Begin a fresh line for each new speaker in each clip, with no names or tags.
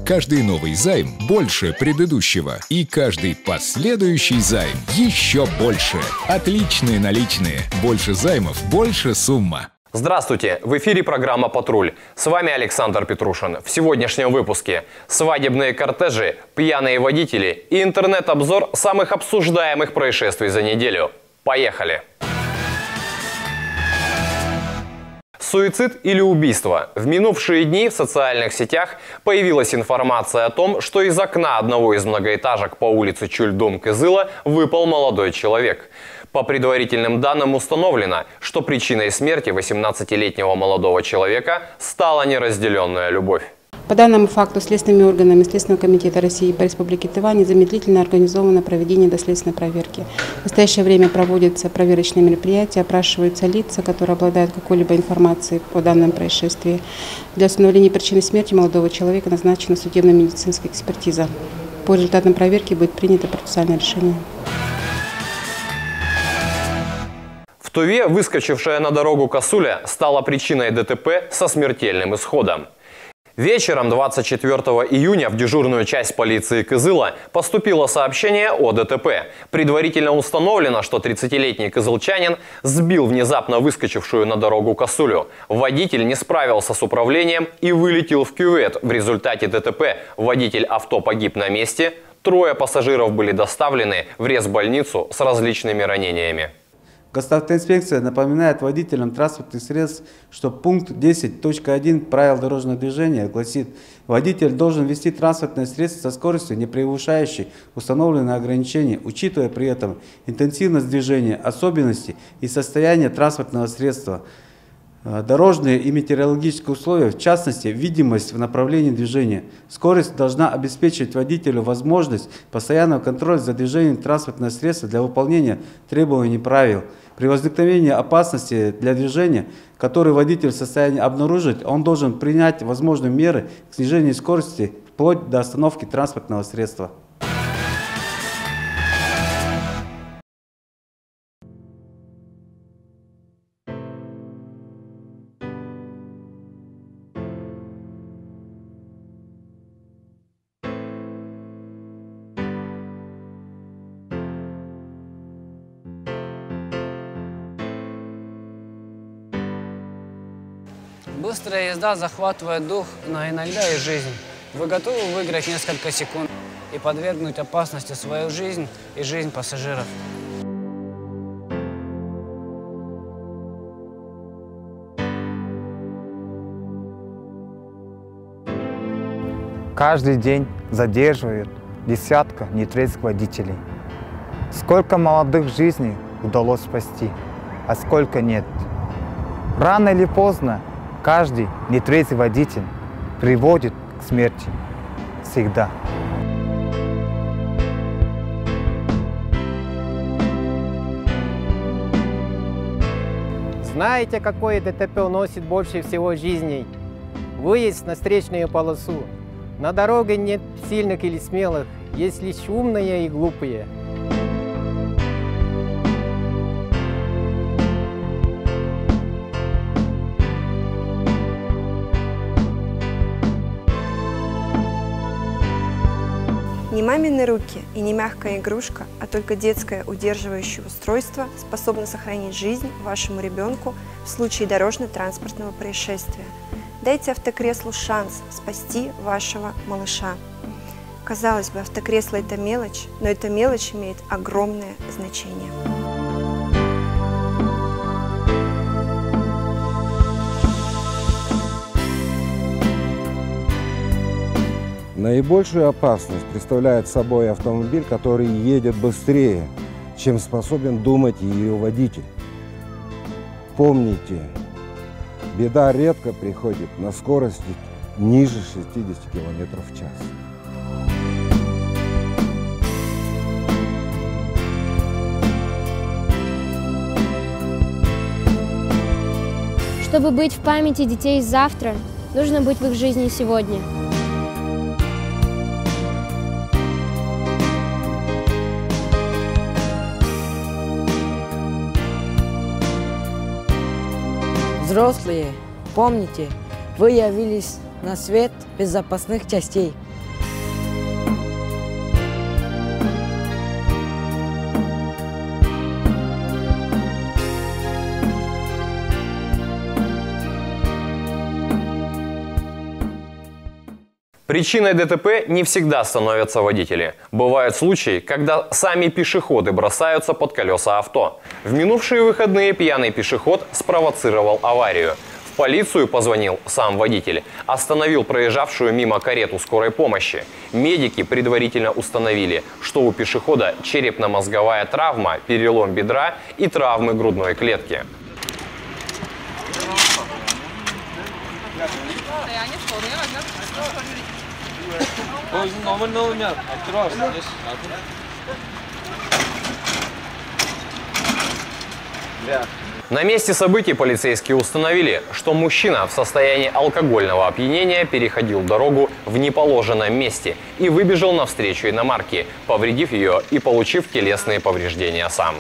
Каждый новый займ больше предыдущего. И каждый последующий займ еще больше. Отличные наличные. Больше займов, больше сумма.
Здравствуйте! В эфире программа «Патруль». С вами Александр Петрушин. В сегодняшнем выпуске свадебные кортежи, пьяные водители и интернет-обзор самых обсуждаемых происшествий за неделю. Поехали! Суицид или убийство? В минувшие дни в социальных сетях появилась информация о том, что из окна одного из многоэтажек по улице Чульдум Кызыла выпал молодой человек. По предварительным данным установлено, что причиной смерти 18-летнего молодого человека стала неразделенная любовь.
По данному факту следственными органами Следственного комитета России по Республике Тыва незамедлительно организовано проведение доследственной проверки. В настоящее время проводятся проверочные мероприятия, опрашиваются лица, которые обладают какой-либо информацией по данному происшествию. Для установления причины смерти молодого человека назначена судебно-медицинская экспертиза. По результатам проверки будет принято процессуальное решение.
В Туве выскочившая на дорогу косуля стала причиной ДТП со смертельным исходом. Вечером 24 июня в дежурную часть полиции Кызыла поступило сообщение о ДТП. Предварительно установлено, что 30-летний кызылчанин сбил внезапно выскочившую на дорогу косулю. Водитель не справился с управлением и вылетел в кювет. В результате ДТП водитель авто погиб на месте. 3 пассажиров были доставлены в резбольницу с различными ранениями.
Госавтоинспекция напоминает водителям транспортных средств, что пункт 10.1 правил дорожного движения гласит: водитель должен вести транспортное средство со скоростью, не превышающей установленные ограничения, учитывая при этом интенсивность движения, особенности и состояние транспортного средства, дорожные и метеорологические условия, в частности, видимость в направлении движения. Скорость должна обеспечивать водителю возможность постоянного контроля за движением транспортного средства для выполнения требований правил. При возникновении опасности для движения, которую водитель в состоянии обнаружить, он должен принять возможные меры к снижению скорости вплоть до остановки транспортного средства.
Быстрая езда захватывает дух, но иногда и жизнь. Вы готовы выиграть несколько секунд и подвергнуть опасности свою жизнь и жизнь пассажиров?
Каждый день задерживают десятка нетрезвых водителей. Сколько молодых жизней удалось спасти, а сколько нет. Рано или поздно каждый нетрезвый водитель приводит к смерти. Всегда.
Знаете, какое ДТП уносит больше всего жизней? Выезд на встречную полосу. На дороге нет сильных или смелых, есть лишь умные и глупые.
Не мамины руки и не мягкая игрушка, а только детское удерживающее устройство способно сохранить жизнь вашему ребенку в случае дорожно-транспортного происшествия. Дайте автокреслу шанс спасти вашего малыша. Казалось бы, автокресло – это мелочь, но эта мелочь имеет огромное значение.
Наибольшую опасность представляет собой автомобиль, который едет быстрее, чем способен думать ее водитель. Помните, беда редко приходит на скорости ниже 60 км в час.
Чтобы быть в памяти детей завтра, нужно быть в их жизни сегодня.
Взрослые, помните, вы явились на свет без запасных частей.
Причиной ДТП не всегда становятся водители. Бывают случаи, когда сами пешеходы бросаются под колеса авто. В минувшие выходные пьяный пешеход спровоцировал аварию. В полицию позвонил сам водитель, остановил проезжавшую мимо карету скорой помощи. Медики предварительно установили, что у пешехода черепно-мозговая травма, перелом бедра и травмы грудной клетки. На месте событий полицейские установили, что мужчина в состоянии алкогольного опьянения переходил дорогу в неположенном месте и выбежал навстречу иномарке, повредив ее и получив телесные повреждения сам.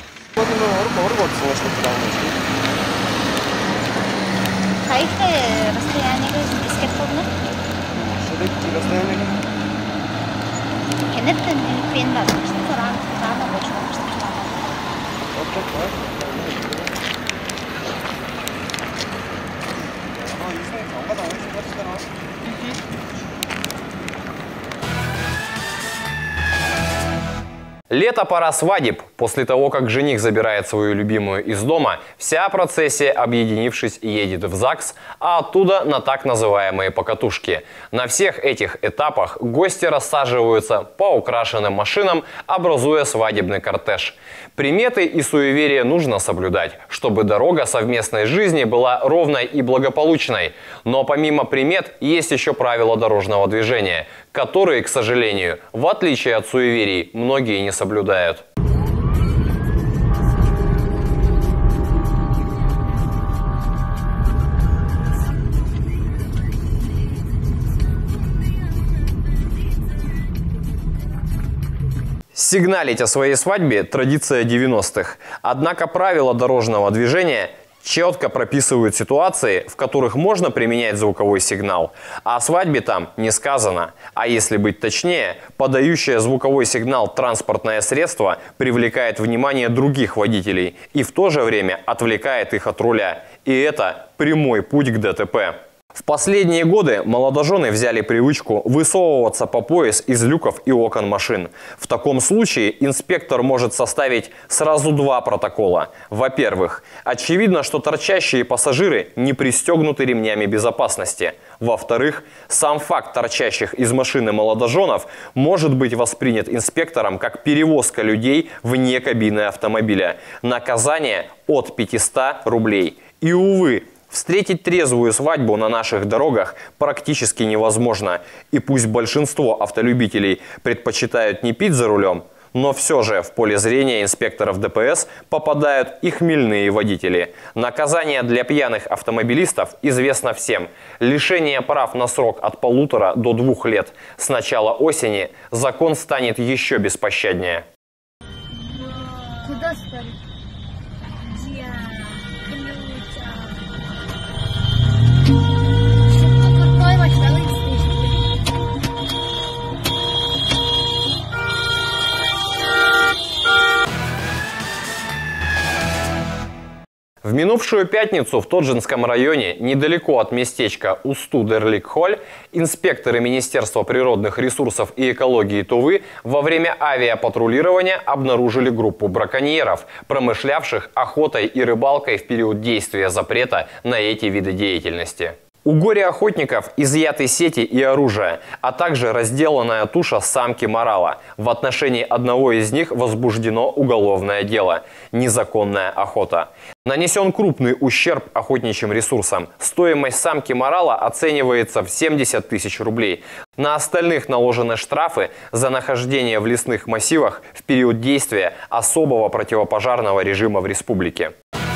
Лето – пора свадеб. После того, как жених забирает свою любимую из дома, вся процессия, объединившись, едет в ЗАГС, а оттуда на так называемые покатушки. На всех этих этапах гости рассаживаются по украшенным машинам, образуя свадебный кортеж. Приметы и суеверия нужно соблюдать, чтобы дорога совместной жизни была ровной и благополучной. Но помимо примет есть еще правила дорожного движения, которые, к сожалению, в отличие от суеверий, многие не соблюдают. Сигналить о своей свадьбе – традиция 90-х. Однако правила дорожного движения четко прописывают ситуации, в которых можно применять звуковой сигнал. О свадьбе там не сказано. А если быть точнее, подающее звуковой сигнал транспортное средство привлекает внимание других водителей и в то же время отвлекает их от руля. И это прямой путь к ДТП. В последние годы молодожены взяли привычку высовываться по пояс из люков и окон машин. В таком случае инспектор может составить сразу два протокола. Во-первых, очевидно, что торчащие пассажиры не пристегнуты ремнями безопасности. Во-вторых, сам факт торчащих из машины молодоженов может быть воспринят инспектором как перевозка людей вне кабины автомобиля. Наказание от 500 рублей. И, увы, встретить трезвую свадьбу на наших дорогах практически невозможно. И пусть большинство автолюбителей предпочитают не пить за рулем, но все же в поле зрения инспекторов ДПС попадают и хмельные водители. Наказание для пьяных автомобилистов известно всем. Лишение прав на срок от 1,5 до 2 лет. С начала осени закон станет еще беспощаднее.
Куда ставить?
В минувшую пятницу в Тоджинском районе, недалеко от местечка Усту-Дерлик-Холь, инспекторы Министерства природных ресурсов и экологии Тувы во время авиапатрулирования обнаружили группу браконьеров, промышлявших охотой и рыбалкой в период действия запрета на эти виды деятельности. У горе-охотников изъяты сети и оружие, а также разделанная туша самки морала. В отношении одного из них возбуждено уголовное дело – незаконная охота. Нанесен крупный ущерб охотничьим ресурсам. Стоимость самки морала оценивается в 70 тысяч рублей. На остальных наложены штрафы за нахождение в лесных массивах в период действия особого противопожарного режима в республике.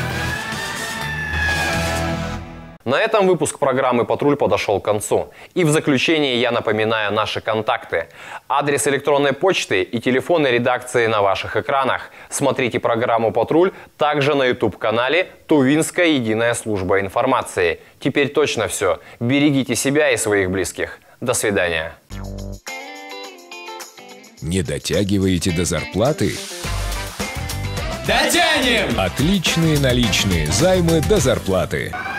На этом выпуск программы «Патруль» подошел к концу. И в заключение я напоминаю наши контакты. Адрес электронной почты и телефоны редакции на ваших экранах. Смотрите программу «Патруль» также на YouTube-канале «Тувинская единая служба информации». Теперь точно все. Берегите себя и своих близких. До свидания.
Не дотягиваете до зарплаты?
Дотянем!
Отличные наличные займы до зарплаты.